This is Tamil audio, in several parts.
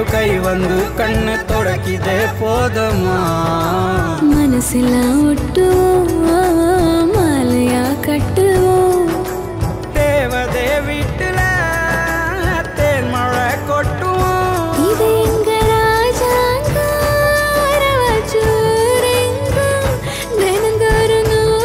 கை வந்து கண்ணு தொடக்கிதே போதுமா மனசெல்லாம் ஒட்டுவோம் மாலையா கட்டுவோம் தேவதே வீட்டுல தேன் மழை கொட்டுவோம் இது எங்க ராஜாங்கம் அரவச்சூரெங்கும் தினந்தோறும்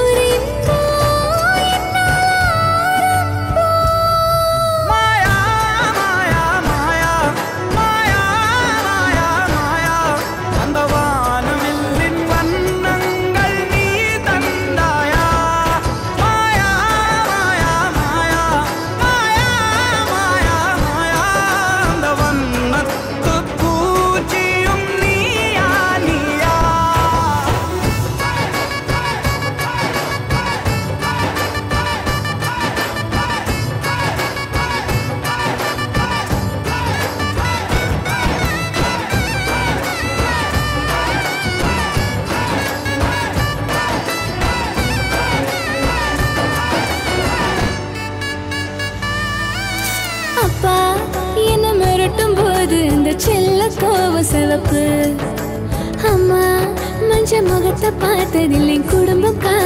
மாயா மாயா மாயா மாயா மாயா மாயா அந்த வானவில்லின் வண்ணங்கள் நீ தந்தாயா மாயா மாயா மாயா மாயா மாயா மாயா அந்த வண்ணத்து பூச்சியும் நீயா நீயா அப்பா என்ன மிரட்டும் போது இந்த செல்ல கோவ சிவப்பு அம்மா மஞ்ச முகத்தை பார்த்ததில்லை குடும்பம்